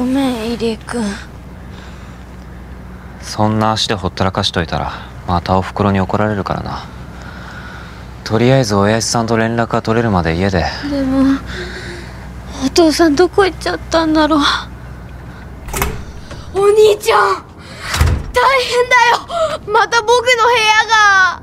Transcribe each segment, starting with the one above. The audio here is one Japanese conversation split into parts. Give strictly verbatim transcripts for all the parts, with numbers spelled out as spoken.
ごめん入江君。 そんな足でほったらかしといたらまたおふくろに怒られるからな。とりあえず親父さんと連絡が取れるまで家で。 でもお父さんどこ行っちゃったんだろう。お兄ちゃん大変だよ、また僕の部屋が。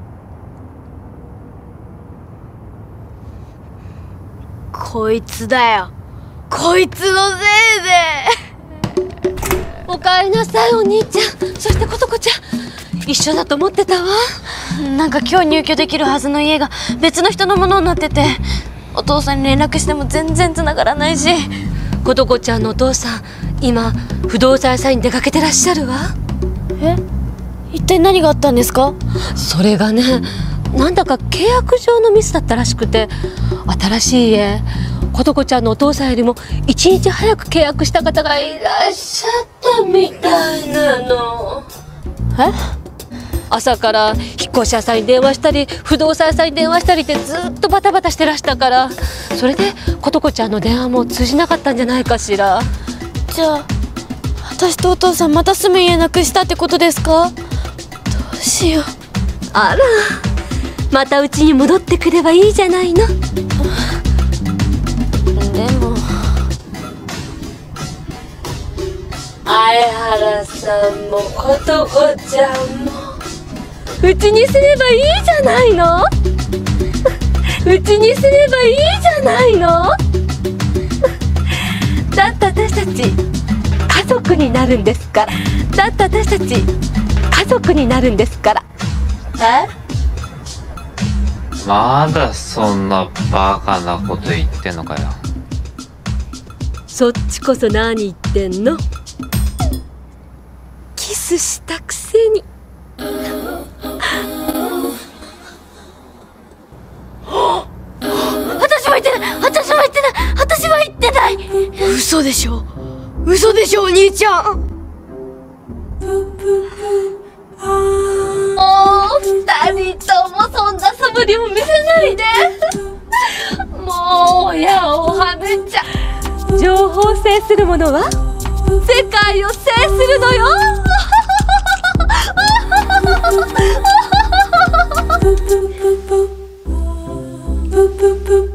こいつだよ、こいつのせいで。おかえりなさいお兄ちゃん。そしてことこちゃん、一緒だと思ってたわ。なんか今日入居できるはずの家が別の人のものになってて、お父さんに連絡しても全然繋がらないし。ことこちゃんのお父さん今不動産屋さんに出かけてらっしゃるわ。え、一体何があったんですか？それがね、なんだか契約上のミスだったらしくて、新しい家ことこちゃんのお父さんよりも一日早く契約した方がいらっしゃったみたいなの。え？朝から引っ越し屋さんに電話したり不動産屋さんに電話したりってずっとバタバタしてらしたから、それでことこちゃんの電話も通じなかったんじゃないかしら。じゃあ私とお父さんまた住む家なくしたってことですか？どうしよう。あら、またうちに戻ってくればいいじゃないの。でも相原さんもことこちゃんもうちにすればいいじゃないの。うちにすればいいじゃないの。だって私たち家族になるんですから。だって私たち家族になるんですから。え？ まだそんなバカなこと言ってんのかよ。 そっちこそ何言ってんの？キスしたくせに。 私は言ってない、私は言ってない、私は言ってない。嘘でしょ、嘘でしょお兄ちゃん。もう二人ともそんな素振りも見せないで。もう親をはめちゃ。 情報を制する者は世界を制するのよ。 ブブブブ